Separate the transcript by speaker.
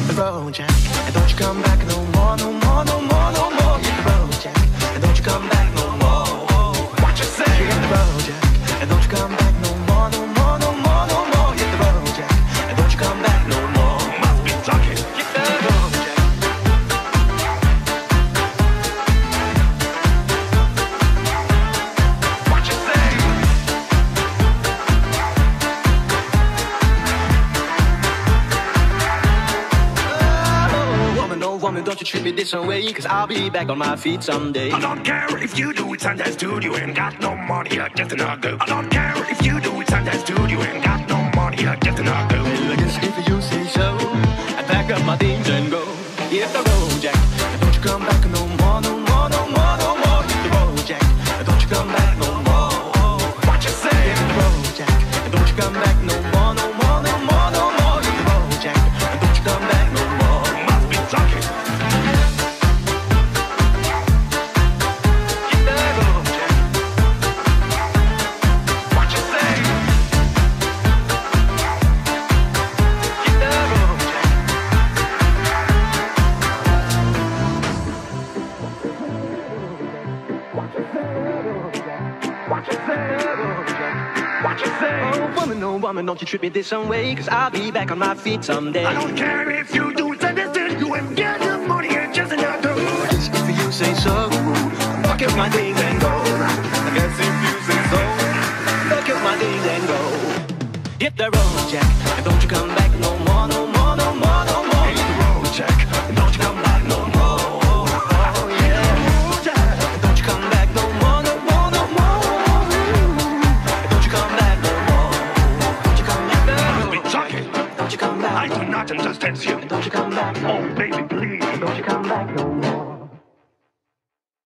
Speaker 1: the road, Jack, and don't you come back no more, no more, no more, no more. Hit the road, Jack, and don't you come back no more. What you say? Hit the road, Jack, and don't you come back no more, no more, no more, no more. Hit the road, Jack, and don't you come back no more. Must be talking. Hit the road, Jack. What you say? Woman, don't you treat me this way, cause I'll be back on my feet someday.
Speaker 2: I don't care if you do it Sunday studio, ain't got no money, I just not go. I don't care if you do it Sunday studio, ain't got no money, I just not go.
Speaker 1: Well, I guess if you say so, I pack up my things and go. Hit the road, Jack, and don't you come back no more, no more, no more, no more. Hit the road, Jack, and don't you come back no more. What you say? Hit the road, Jack, and don't you come back no more, no more, no more, no more. Hit the road, Jack, and don't you come back no more.
Speaker 2: Must be talking.
Speaker 1: Oh woman, don't you treat me this way, cause I'll be back on my feet someday.
Speaker 2: I don't care if you do it Sunday studio, ain't got no money, I just not go.
Speaker 1: If you say so, fuck up my things and go. I guess if you say so, fuck up my things and go. Hit the road, Jack, and don't you come back no more, no more, no more, no more.
Speaker 2: Hit the road, Jack, and don't you come back no more.
Speaker 1: Oh yeah, Jack, and don't you come back no more, no more, no more. And don't you come back no more. Don't you come back no more.
Speaker 2: Must be talking.
Speaker 1: Don't you come back.
Speaker 2: I do not understand you.
Speaker 1: And don't you come back.
Speaker 2: Oh baby, please.